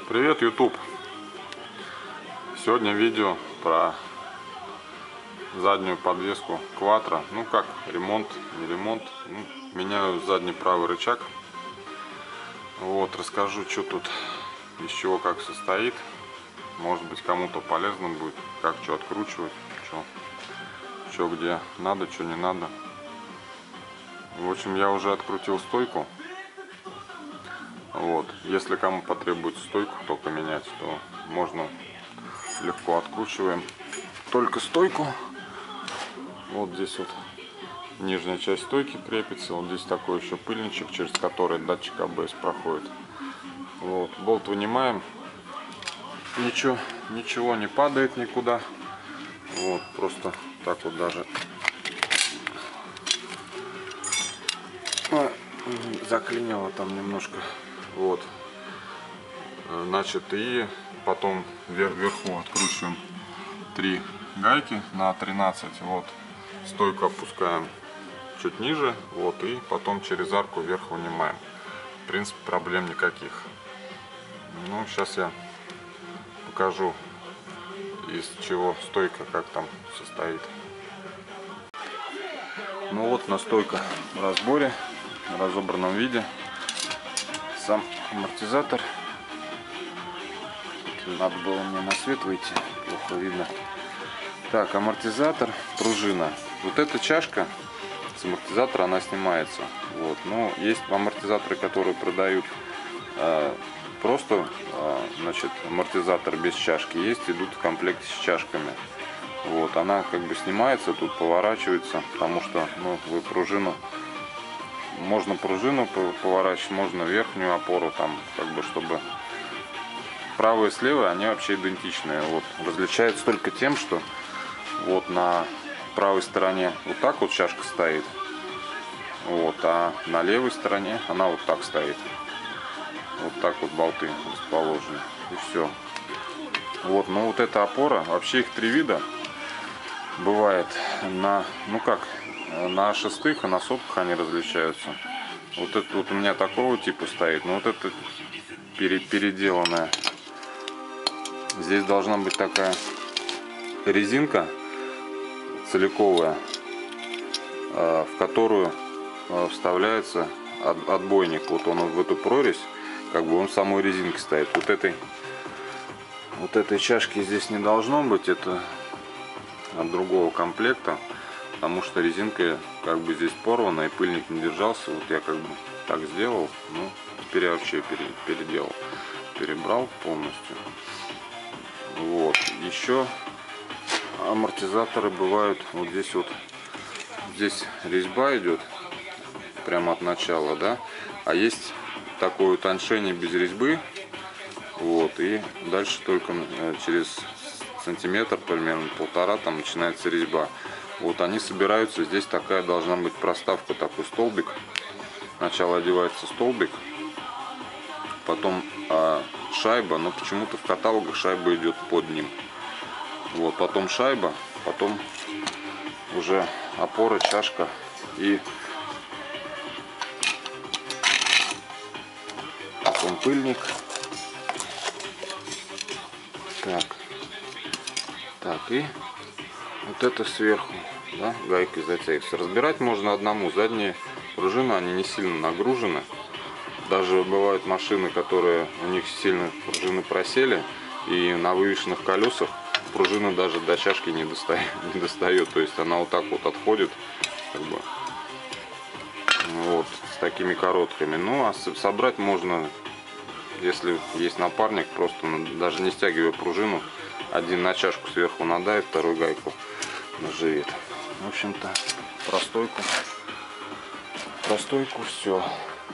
Привет, YouTube! Сегодня видео про заднюю подвеску Quattro. Ну как, ремонт, не ремонт. Меняю задний правый рычаг. Вот, расскажу, что тут, из чего, как состоит. Может быть, кому-то полезно будет, как что откручивать, что где надо, что не надо. В общем, я уже открутил стойку. Вот, если кому потребуется стойку только менять, то можно легко откручиваем только стойку. Вот здесь вот нижняя часть стойки крепится. Вот здесь такой еще пыльничек, через который датчик АБС проходит. Вот, болт вынимаем. Ничего не падает никуда. Вот, просто так вот даже заклинило там немножко. Вот, значит, и потом вверху откручиваем 3 гайки на 13. Вот, стойку опускаем чуть ниже, вот, и потом через арку вверх вынимаем. В принципе, проблем никаких. Ну, сейчас я покажу, из чего стойка, как там состоит. Ну вот, настойка в разборе, в разобранном виде. Сам амортизатор. Надо было мне на свет выйти, плохо видно. Так, амортизатор, пружина. Вот эта чашка с амортизатора, она снимается. Вот. Но есть амортизаторы, которые продают просто, значит, амортизатор без чашки. Есть, идут в комплекте с чашками. Вот, она как бы снимается, тут поворачивается, потому что, ну, вы пружину, можно пружину поворачивать, можно верхнюю опору, там, как бы, чтобы правая и слева, они вообще идентичные. Вот, различаются только тем, что вот на правой стороне вот так вот чашка стоит, вот, а на левой стороне она вот так стоит. Вот так вот болты расположены, и все. Вот, но вот эта опора, вообще их 3 вида бывает. На, ну как, на шестых и на сотках они различаются. Вот это вот у меня такого типа стоит, но вот это переделанная. Здесь должна быть такая резинка целиковая, в которую вставляется отбойник. Вот он в эту прорезь, как бы он в самой резинке стоит. Вот этой чашки здесь не должно быть, это от другого комплекта, потому что резинка как бы здесь порвана и пыльник не держался. Вот я как бы так сделал, ну теперь я вообще переделал, перебрал полностью. Вот, еще амортизаторы бывают вот здесь вот, здесь резьба идет прямо от начала, да, а есть такое утоншение без резьбы, вот, и дальше только через сантиметр, примерно 1,5, там начинается резьба. Вот они собираются, здесь такая должна быть проставка, такой столбик. Сначала одевается столбик, потом шайба, но почему-то в каталогах шайба идет под ним. Вот, потом шайба, потом уже опора, чашка и потом пыльник. Так, и вот это сверху, да, гайкой затягивается. Разбирать можно одному. Задние пружины, они не сильно нагружены. Даже бывают машины, которые у них сильно пружины просели, и на вывешенных колесах пружина даже до чашки не достает. То есть она вот так вот отходит, как бы, вот, с такими короткими. Ну, а собрать можно, если есть напарник, просто даже не стягивая пружину, один на чашку сверху надавит, вторую гайку наживит. В общем-то, про стойку все.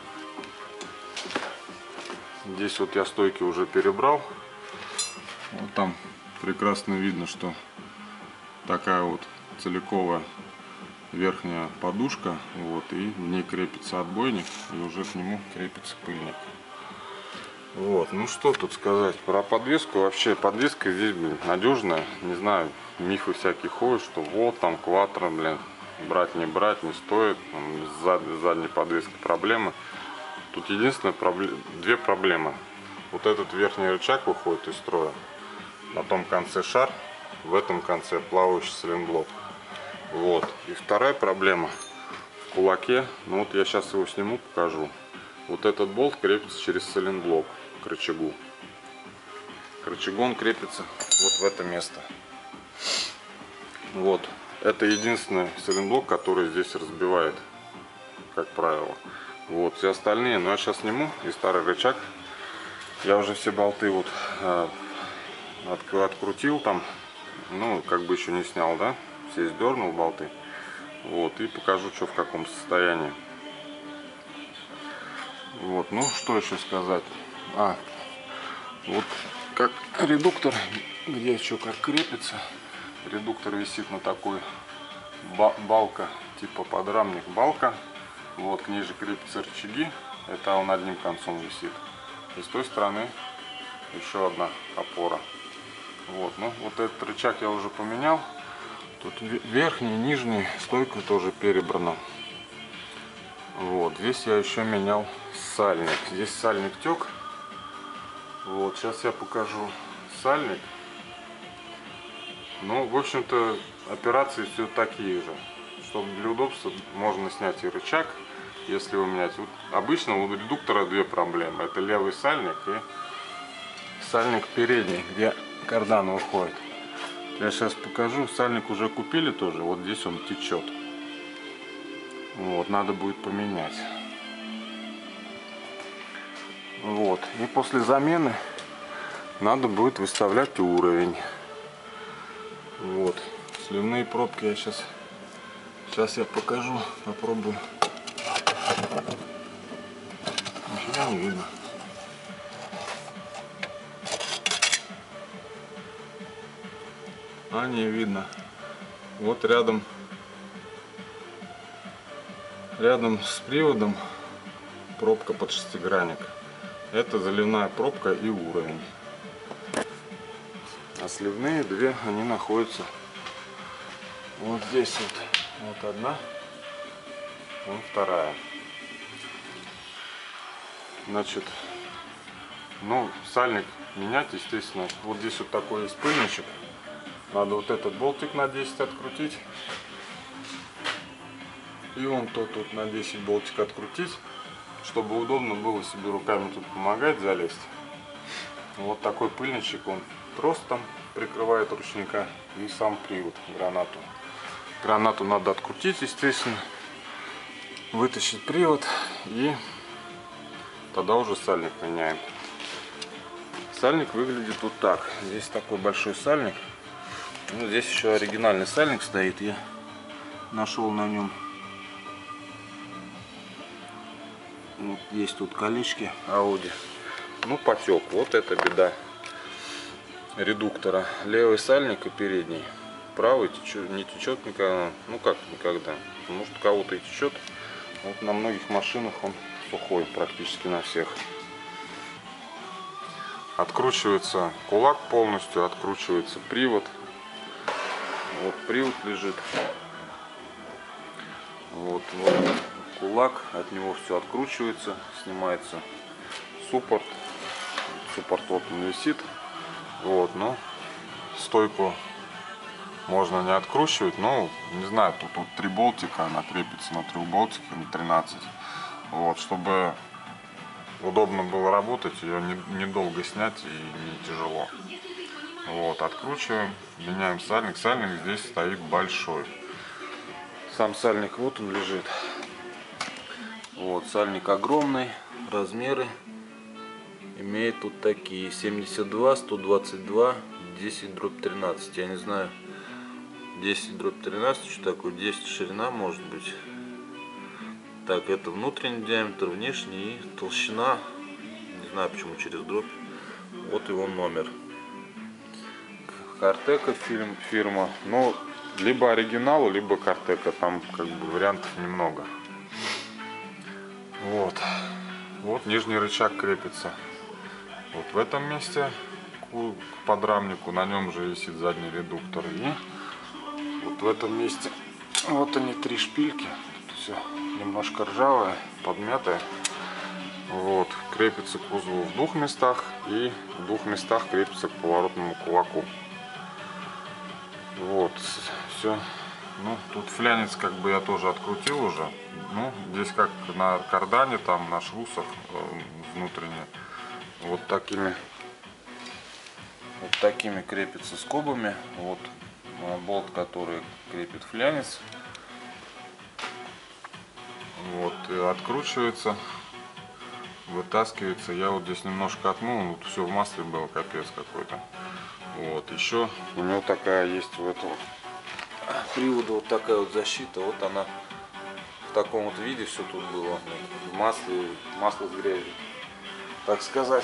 Здесь вот я стойки уже перебрал. Вот там прекрасно видно, что такая вот целиковая верхняя подушка, вот, и в ней крепится отбойник, и уже к нему крепится пыльник. Вот, ну что тут сказать про подвеску. Вообще подвеска здесь, блин, надежная. Не знаю, мифы всякие ходят, что вот там Quattro, блин, брать не стоит, с задней подвеской проблемы. Тут единственная две проблемы. вот этот верхний рычаг выходит из строя. На том конце шар, в этом конце плавающий сайлентблок. Вот. И вторая проблема в кулаке. Ну вот я сейчас его сниму, покажу. Вот этот болт крепится через сайлентблок к рычагу. К рычагу он крепится вот в это место. Вот. Это единственный сайлентблок, который здесь разбивает, как правило. Вот. Все остальные, но я сейчас сниму. И старый рычаг. Я уже все болты вот открутил там. Ну, как бы еще не снял, да? Все сдернул болты. Вот. И покажу, что в каком состоянии. Вот. Ну, что еще сказать? Вот как редуктор, где еще как крепится. Редуктор висит на такой балка, типа подрамник балка. Вот, к ней же крепятся рычаги. Это он одним концом висит. И с той стороны еще одна опора. Вот, ну вот этот рычаг я уже поменял. Тут верхний, нижний, стойка тоже перебрана. Вот, здесь я еще менял сальник. Здесь сальник тек. Вот, сейчас я покажу сальник. Ну, в общем-то, операции все такие же. Чтобы для удобства можно снять и рычаг, если его менять. Вот обычно у редуктора две проблемы. Это левый сальник и сальник передний, где кардан выходит. Я сейчас покажу. Сальник уже купили тоже. Вот здесь он течет. Вот, надо будет поменять. Вот. И после замены надо будет выставлять уровень. Вот. Сливные пробки я сейчас я покажу. Попробую. Нифига не видно. Не видно. Вот рядом с приводом пробка под шестигранник. Это заливная пробка и уровень. А сливные две, они находятся вот здесь вот. Вот одна, вот вторая. Значит, ну, сальник менять, естественно. Вот здесь вот такой есть пыльничек. Надо вот этот болтик на 10 открутить. И вон тот тут на 10 болтик открутить, чтобы удобно было себе руками тут помогать залезть. Вот такой пыльничек, он трос там прикрывает ручника и сам привод, гранату. Гранату надо открутить, естественно, вытащить привод и тогда уже сальник меняем. Сальник выглядит вот так. Здесь такой большой сальник. Ну, здесь еще оригинальный сальник стоит. Я нашел на нем. Вот есть тут колечки Audi. Ну, потек. Вот это беда редуктора. Левый сальник и передний. Правый не течет никогда. Ну как никогда. Может, у кого-то и течет. Вот на многих машинах он сухой, практически на всех. Откручивается кулак полностью, откручивается привод. Вот привод лежит. Вот кулак, от него все откручивается, снимается суппорт. Суппорт вот он висит. Вот, но стойку можно не откручивать, но не знаю, тут вот 3 болтика, она крепится на 3 болтиках, на 13. Вот, чтобы удобно было работать, ее недолго снять и не тяжело. Вот, откручиваем, меняем сальник. Сальник здесь стоит большой. Сам сальник вот он лежит. Вот, сальник огромный, размеры имеет тут такие 72, 122, 10/13. Я не знаю, 10/13, что такое, 10 ширина может быть. Так, это внутренний диаметр, внешний и толщина. Не знаю почему через дробь. Вот его номер. Картека фирма. Ну, либо оригинал, либо Картека. Там как бы вариантов немного. Вот. Вот нижний рычаг крепится. Вот в этом месте к подрамнику. На нем же висит задний редуктор. И вот в этом месте. Вот они 3 шпильки. Тут все немножко ржавое, подмятое. Вот, крепится к кузову в двух местах и в двух местах крепится к поворотному кулаку. Вот, все. Ну, тут флянец как бы я тоже открутил уже. Ну, здесь как на кардане, там на шрусах внутренне. Вот такими крепится скобами. Вот болт, который крепит флянец. Вот, и откручивается, вытаскивается. Я вот здесь немножко отмыл, вот все в масле было, капец какой-то. Вот, еще у него такая есть в этом привода вот такая вот защита. Вот она в таком вот виде все тут было, в масле, масло с грязью, так сказать.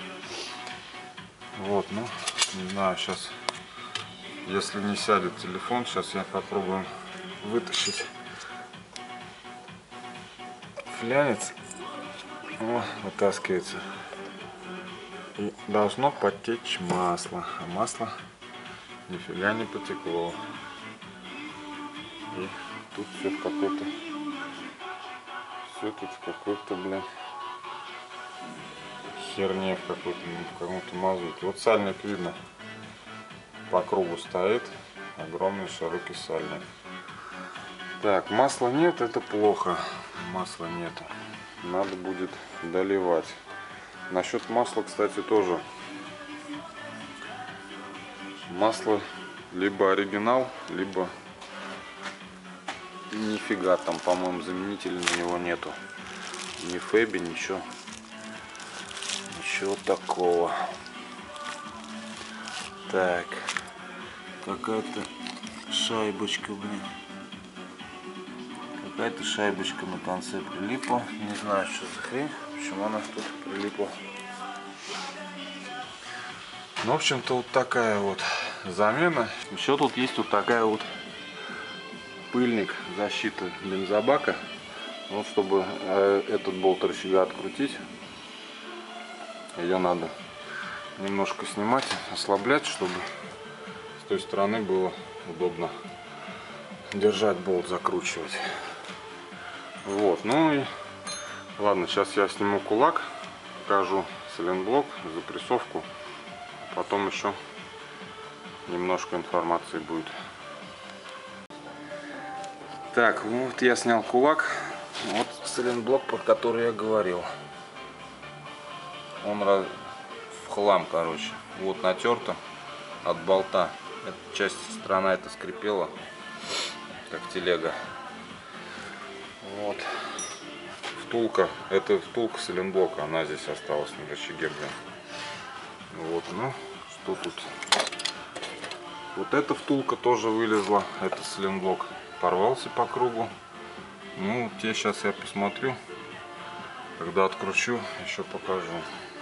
Вот, ну, не знаю, сейчас, если не сядет телефон, сейчас я попробую вытащить флянец. О, вытаскивается. И должно потечь масло. А масло нифига не потекло. И тут все в какой-то... Все тут в какой-то, блин, херне, в каком-то мазуте. Вот сальник видно. По кругу стоит. Огромный широкий сальник. Так, масла нет, это плохо. Масла нету. Надо будет доливать. Насчет масла, кстати, тоже. Масло либо оригинал, либо нифига там, по-моему, заменителя на него нету. Ни Фэби, ничего. Ничего такого. Так. Какая-то шайбочка, блин. Какая-то шайбочка на конце прилипла. Не знаю, что за хрень. Почему она тут прилипла. Ну, в общем-то, вот такая вот замена. Еще тут есть вот такая вот пыльник, защита бензобака. Вот, чтобы этот болт рычага открутить, ее надо немножко снимать, ослаблять, чтобы с той стороны было удобно держать болт, закручивать. Вот, ну и ладно, сейчас я сниму кулак, покажу сайлентблок, запрессовку, потом еще немножко информации будет. Так, вот я снял кулак, вот сайлентблок, про который я говорил. Он в хлам, короче. Вот натерто от болта. Эта часть, сторона эта скрипела, как телега. Вот. Втулка. Это втулка сайлентблока. Она здесь осталась на рычаге, блин. Вот, ну, что тут? Вот эта втулка тоже вылезла. Это сайлентблок порвался по кругу. Ну, те сейчас я посмотрю. Когда откручу, еще покажу.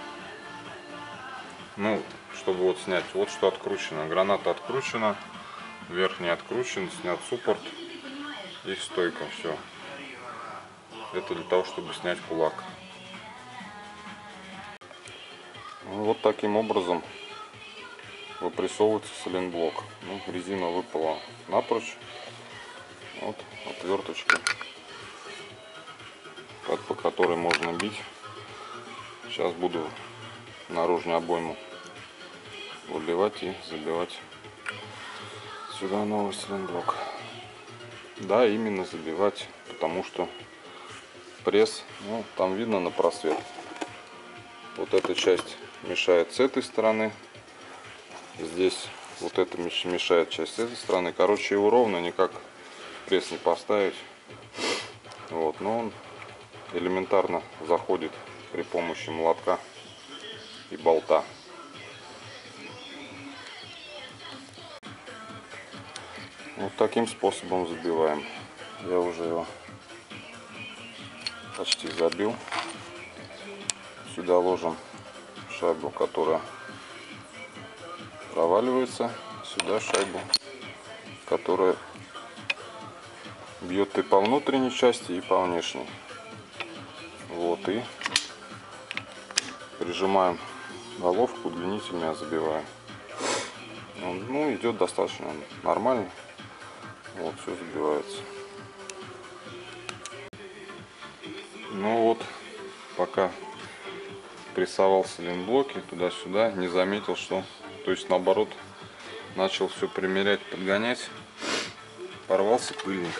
Ну, чтобы вот снять, вот что откручено. Граната откручена, верхний откручен, снят суппорт и стойка. Все. Это для того, чтобы снять кулак. Вот таким образом выпрессовывается сайлентблок. Ну, резина выпала напрочь. Вот отверточка, по которой можно бить. Сейчас буду наружную обойму выливать и забивать сюда новый сайлентблок. Да, именно забивать, потому что пресс, ну, там видно на просвет. Вот эта часть мешает с этой стороны, здесь вот это мешает часть с этой стороны. Короче, его ровно никак пресс не поставить. Вот, но он элементарно заходит при помощи молотка и болта. Вот таким способом забиваем. Я уже его почти забил. Сюда ложим шайбу, которая проваливается. Сюда шайбу, которая бьет и по внутренней части, и по внешней. Вот, и прижимаем головку удлинителями, забиваем. Ну, идет достаточно нормально. Вот, все забивается. Ну вот, пока прессовал сайлентблоки туда-сюда, не заметил, что, то есть наоборот, начал все примерять, подгонять, порвался пыльник.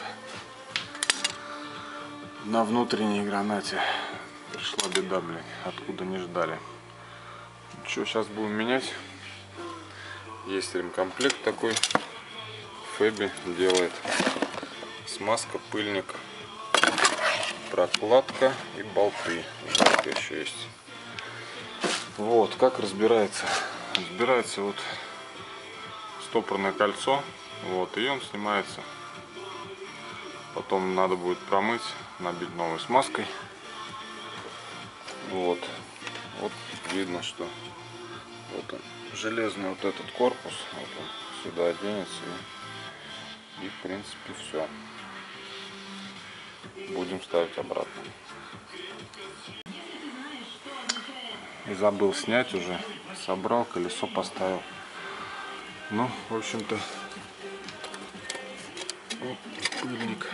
На внутренней гранате пришла беда, блин, откуда не ждали. Что, сейчас будем менять. Есть ремкомплект такой, Феби делает. Смазка, пыльник, прокладка и болты. Болты еще есть. Вот, как разбирается. Разбирается вот стопорное кольцо. Вот, и он снимается. Потом надо будет промыть, набить новой смазкой. Вот. Вот видно, что вот он, железный вот этот корпус. Вот он сюда оденется и в принципе все. Будем ставить обратно. И забыл снять уже. Собрал, колесо поставил. Ну, в общем-то, вот пыльник.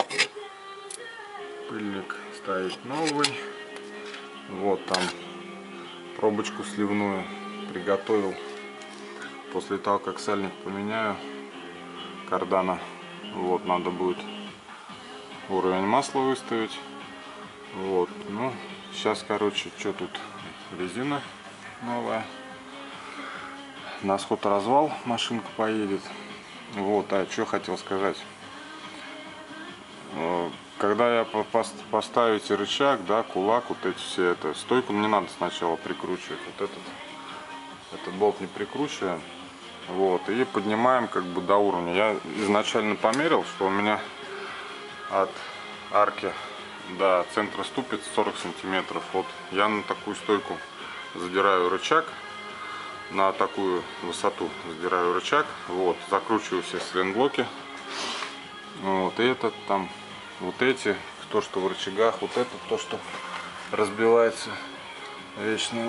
Пыльник ставить новый. Вот там пробочку сливную приготовил. После того, как сальник поменяю, кардана, вот, надо будет уровень масла выставить. Вот, ну, сейчас, короче, что тут? Резина новая. На сход-развал машинка поедет. Вот, а что хотел сказать. Когда я поставить рычаг, да, кулак, вот эти все, это, стойку мне надо сначала прикручивать. Вот этот болт не прикручиваем. Вот, и поднимаем как бы до уровня. Я изначально померил, что у меня от арки до центра ступиц 40 сантиметров. Вот я на такую стойку задираю рычаг, на такую высоту задираю рычаг. Вот, закручиваю все сайлентблоки. Вот, и этот там, вот эти, то, что в рычагах, вот это, то, что разбивается вечно.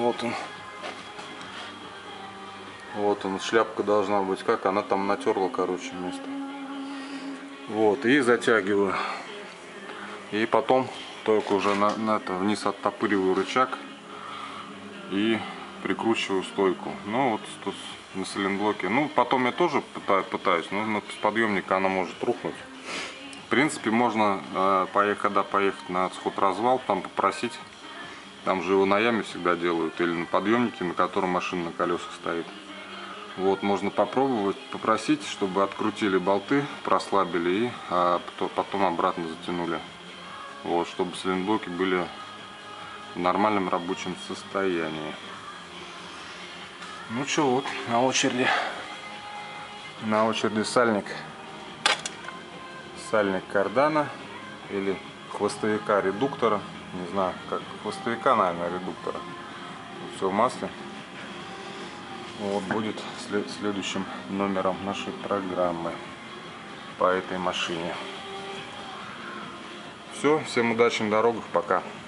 Вот он, шляпка должна быть, как она там натерла, короче, место. Вот, и затягиваю. И потом только уже вниз оттопыриваю рычаг и прикручиваю стойку. Ну вот тут на сайлентблоке. Ну потом я тоже пытаюсь, но с подъемника она может рухнуть. В принципе, можно, когда поехать на сход-развал, там попросить. Там же его на яме всегда делают. Или на подъемнике, на котором машина на колесах стоит. Вот, можно попробовать, попросить, чтобы открутили болты, прослабили и потом обратно затянули. Вот, чтобы сайлентблоки были в нормальном рабочем состоянии. Ну что, вот на очереди сальник кардана или хвостовика редуктора, не знаю, как хвостовика, наверное, редуктора. Все в масле. Вот будет следующим номером нашей программы по этой машине. Все, всем удачи на дорогах, пока.